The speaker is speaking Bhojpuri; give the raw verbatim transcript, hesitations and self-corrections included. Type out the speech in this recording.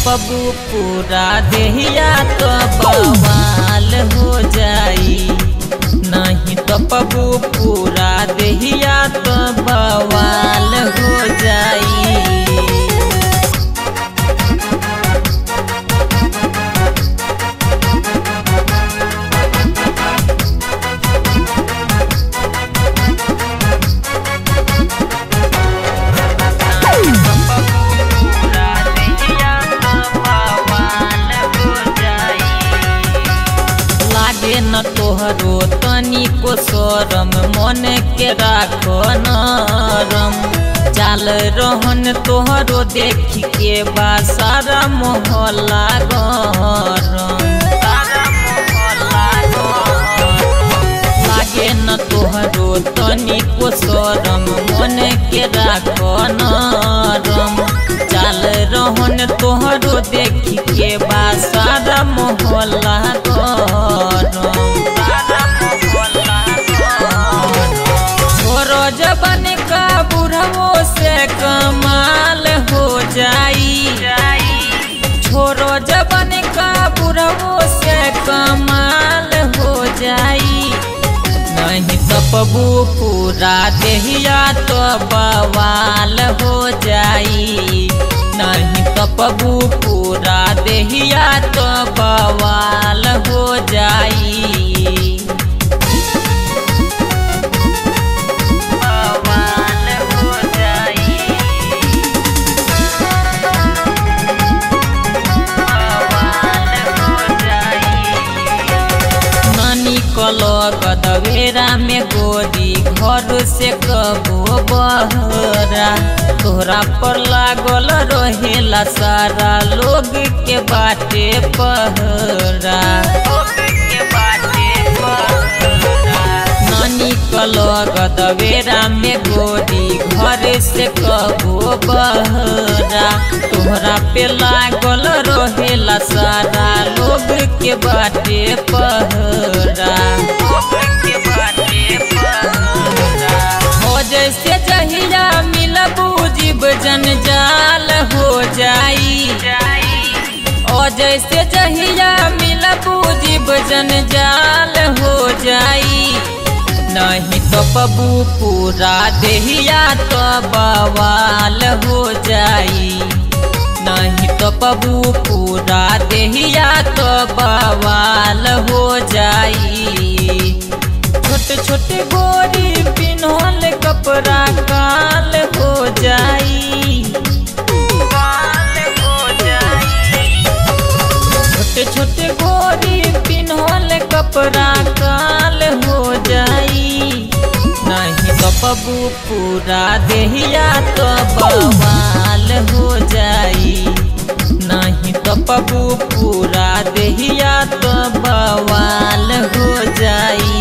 तपबू पूरा देहिया तो बवाल हो जाई। नहीं तपबू पूरा देहिया तो बवाल हो जाई। न तोहरो तनी को शरम मन के राखो नरम। चाल रहन तोहरो देख के बा सारा मोहल्ला गरम। लागे न तोहरो तनी को शरम मन के राखो नरम। चाल रहन तोहरो देख के बा सारा मोहल्ला गरम। जबन का बुढ़वो से कमाल हो जाई। छोरो जबन का बुढ़वो से कमाल हो जाई। नहीं तपबू पूरा देहिया तो बवाल हो जाई। नहीं तपबू पूरा देहिया तो बवाल हो जाई। गदवेरा में गोरी घर से कबो बहरा। तोहरा पर लागल रहेला सारा लोग के बाटे पहरा। नानी कलो गदवेरा में गोरी घर से कबो बहरा। तोहरा पे लागल रहेला सारा लोग के बाटे पहरा। हो जैसे जहिया मिलबू जीव जंजाल हो जाई। ओ जैसे जहिया मिलबू जीव जंजाल हो जाई। नहीं तपबू पूरा देहिया तो बवाल हो जाई। नहीं तपबू पूरा देहिया तो बवाल हो जाई। छोटे छोटे गोरी पिन्हल कपड़ा काल हो जाई। छोटे छोटे गोरी पिन्हल कपड़ा काल हो जाई। नहीं तपबू पूरा देहिया तो बवाल हो जाई। नहीं तपबू पूरा देहिया तो बवाल हो जाई।